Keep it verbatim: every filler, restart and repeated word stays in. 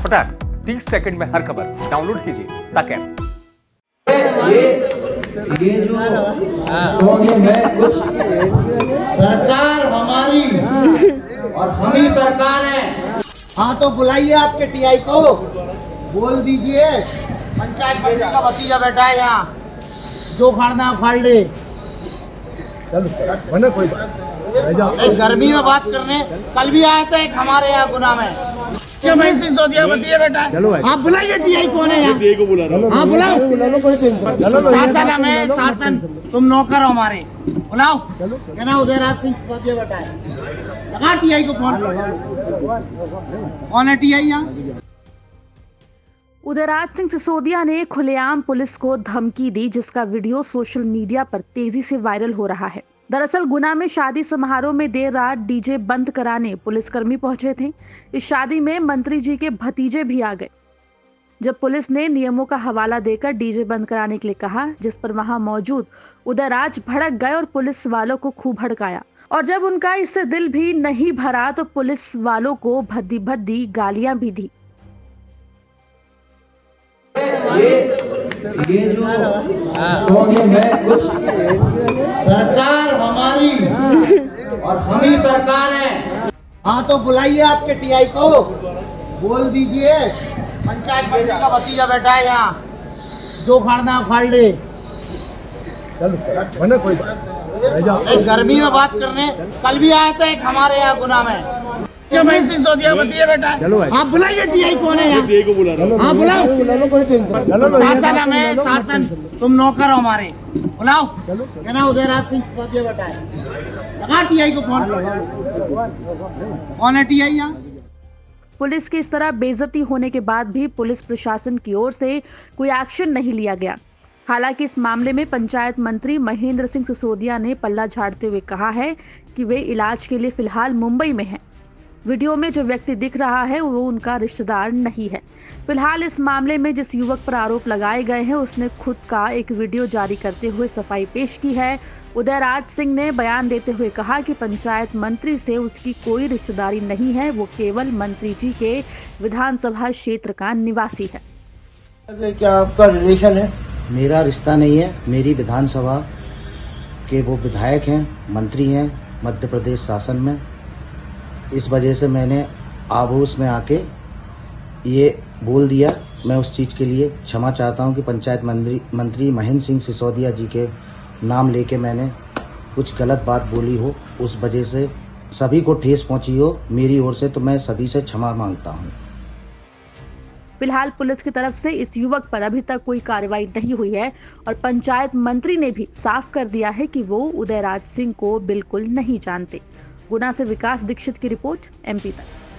तक तीस सेकंड में हर खबर डाउनलोड कीजिए तक ऐप। ये ये जो सॉन्ग है कुछ सरकार हमारी और हम ही सरकार है। हाँ तो बुलाइए आपके टीआई को, बोल दीजिए पंचायत मंत्री का भतीजा बैठा है यहाँ, जो फाड़ना फाड़ ले। चलो कोई बात गर्मी में बात करने कल भी आए थे एक हमारे यहाँ गुना में महेंद्र सिंह सिसोदिया भतीजा बैठा है। आप बुलाइए टीआई कौन है यहाँ? हाँ बुलाओ, शासन है शासन, तुम नौकर हो हमारे, बुलाओ। कहना उदयराज सिंह सिसोदिया बैठा है, लगा टीआई को फोन। कौन है टीआई यहाँ? उदयराज सिंह सिसोदिया ने खुलेआम पुलिस को धमकी दी, जिसका वीडियो सोशल मीडिया पर तेजी से वायरल हो रहा है। दरअसल गुना में शादी समारोह में देर रात डीजे बंद कराने पुलिसकर्मी पहुंचे थे। इस शादी में मंत्री जी के भतीजे भी आ गए। जब पुलिस ने नियमों का हवाला देकर डीजे बंद कराने के लिए कहा, जिस पर वहां मौजूद उदयराज भड़क गए और पुलिस वालों को खूब भड़काया। और जब उनका इससे दिल भी नहीं भरा तो पुलिस वालों को भद्दी भद्दी गालियां भी दी। ये ये जो सॉन्ग है कुछ सरकार हमारी और हम ही सरकार है। हाँ तो बुलाइए आपके टीआई को, बोल दीजिए पंचायत मंत्री का भतीजा बैठा है यहाँ, जो फाड़ना फाड़ ले। चलो कोई बात गर्मी में बात करने कल भी आए थे एक हमारे यहाँ गुना में महेंद्र सिंह सिसोदिया भतीजा बैठा है। आप बुलाइए टीआई कौन है यहाँ? हाँ बुलाओ, शासन है शासन, तुम नौकर हो हमारे, बुलाओ। कहना उदयराज सिंह सिसोदिया बैठा है, लगा टीआई को फोन। कौन है टीआई यहाँ? पुलिस की इस तरह बेइज्जती होने के बाद भी पुलिस प्रशासन की ओर से कोई एक्शन नहीं लिया गया। हालांकि इस मामले में पंचायत मंत्री महेंद्र सिंह सिसोदिया ने पल्ला झाड़ते हुए कहा है कि वे इलाज के लिए फिलहाल मुंबई में हैं। वीडियो में जो व्यक्ति दिख रहा है वो उनका रिश्तेदार नहीं है। फिलहाल इस मामले में जिस युवक पर आरोप लगाए गए हैं उसने खुद का एक वीडियो जारी करते हुए सफाई पेश की है। उदयराज सिंह ने बयान देते हुए कहा कि पंचायत मंत्री से उसकी कोई रिश्तेदारी नहीं है, वो केवल मंत्री जी के विधानसभा क्षेत्र का निवासी है। क्या आपका रिलेशन है? मेरा रिश्ता नहीं है, मेरी विधानसभा के वो विधायक हैं, मंत्री हैं मध्य प्रदेश शासन में। इस वजह से मैंने आभूष में आके ये बोल दिया। मैं उस चीज़ के लिए क्षमा चाहता हूं कि पंचायत मंत्री मंत्री महेंद्र सिंह सिसोदिया जी के नाम लेके मैंने कुछ गलत बात बोली हो, उस वजह से सभी को ठेस पहुंची हो मेरी ओर से, तो मैं सभी से क्षमा मांगता हूं। फिलहाल पुलिस की तरफ से इस युवक पर अभी तक कोई कार्रवाई नहीं हुई है और पंचायत मंत्री ने भी साफ कर दिया है कि वो उदयराज सिंह को बिल्कुल नहीं जानते। गुना से विकास दीक्षित की रिपोर्ट, एमपी तक।